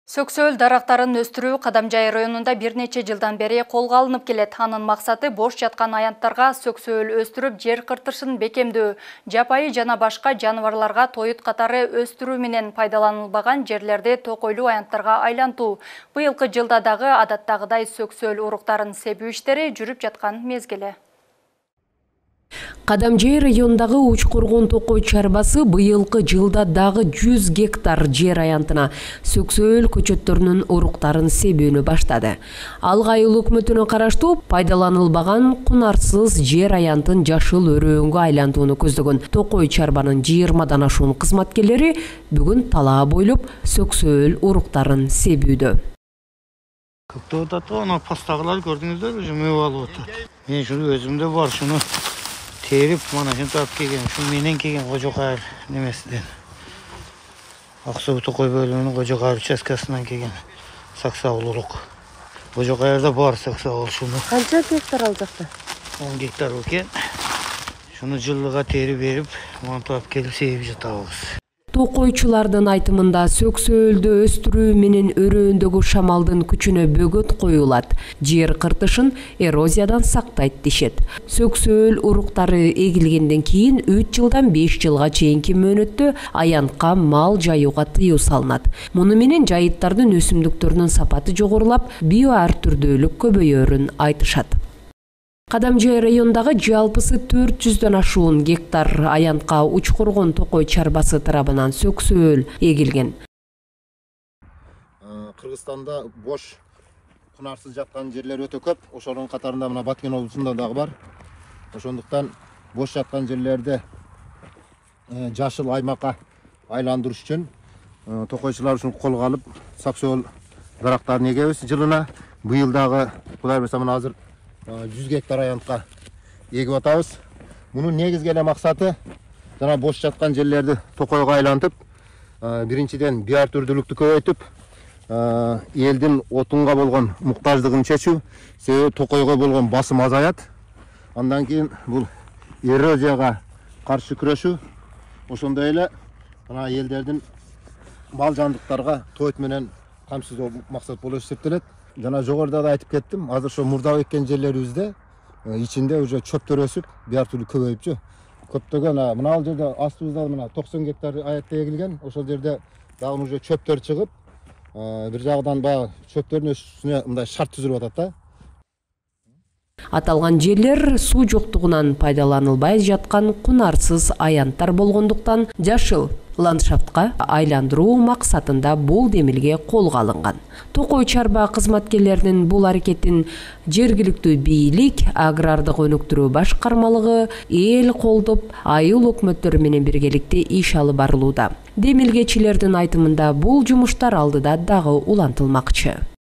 Сөксөл дарактарын өстүрүү Кадамжай районунда бир нече жылдан бери колго алынып келет. Анын максаты бош жаткан аянттарга сөксөл өстүрүп, жер кыртышын бекемдөө, жапайы жана башка жаныбарларга тоют катары өстүрүү менен пайдаланылбаган жерлерди токойлуу аянттарга айлантуу. Быйылкы жылда дагы адаттагыдай сөксөл уруктарын себүү иштери жүрүп жаткан мезгили. Кадамжай районундагы Учкургун токой чарбасы быйылкы жылда дагы 100 гектар жер аянтына сөксөл көчөттөрүнүн уруктарын себүүнү баштады. Алга айыл өкмөтүнө караштуу пайдаланылбаган кунарсыз жер аянтын жашыл өрөөнгө айлантууну көздөгөн токой чарбанын 20дан ашуун кызматкерлери бүгүн талаа бойлоп сөксөл уруктарын себүүдө. Ана пастагылар көрдүңүздөр, мөп алып атат. Мен шуну өзүмдө бар, шуну теріп, мана жынтап келген, шу менен келген Кожокайыр немесиден. Аксуу Токой бөлүмүнүн Кожокайыр участкасынан келген саксабыл урук. Кожокайырда бар саксабыл шуну. Канча гектар ал жакта? 10 гектар экен. Шуну жылыга терип берип, монтап келип себип жатабыз. Токойчулардын айтымында сөксөлдү өстүрүү менен өрөөндөгү шамалдын күчүнө бөгөт коюлат, жер кыртышын эрозиядан сактайт дешет. Сөксөл уруктары эгилгенден кийин 3 жылдан 5 жылга чейинки мөөнөттө аянтка мал жайууга тыюу салынат. Муну менен жайыттардын өсүмдүктөрүнүн сапаты жогорулап, био ар түрдүүлүк көбөйөрүн айтышат. Кадамжай районундагы жалпысы 400дөн ашуун гектар аянтка Учкургун токой чарбасы тарабынан сөксөл эгилген. Кыргызстанда бош кунарсыз жаткан жерлер өтө көп. Ошонун катарында мына Баткен облусунда дагы бар. Ошондуктан бош жаткан жерлерди жашыл аймакка айландырыш үчүн токойчулар ушуну колго алып, сөксөл дарактарын эгебиз жылына. Быйыл дагы Кудай буйрса мына азыр 100 гектар аянтка эгип атабыз. Мунун негизги эле максаты жана бош жаткан жерлерди токойго айлантып, биринчиден био ар түрдүүлүктү көбөйтүп, элдин отунга болгон муктаждыгын чечүү, себеби токойго болгон басым азаят. Андан кийин бул эрозияга каршы күрөшүү, ошондой эле мына элдердин мал жандыктарга тоют менен камсыздоо максат болуп эсептелет. Жана жогоруда да айтып кеттим, азыр ошо мурдап эккен жерлерибизде ичинде уже чөптөр өсүп, биар түрдүү көбөйүп жö. Көптөгөн мына ал жерде астыбызда мына 90 гектар аятта эгилген, ошол жерде дагы уже чөптөр чыгып, бир жагынан баягы чөптөрдүн өсүүсүнө мындай шарт түзүлүп атат да. Аталган жерлер суу жоктугунан пайдаланылбай жаткан кунарсыз аянттар болгондуктан жашыл ландшафтка айландыруу максатында бул демилге колго алынган. Токой чарба кызматкерлеринин бул аракетин жергиликтүү бийлик, агрардык өнүктүрүү башкармалыгы эл колдоп, айыл өкмөттөрү менен биргеликте иш алып барылууда. Демилгечилердин айтымында бул жумуштар алдыда дагы улантылмакчы.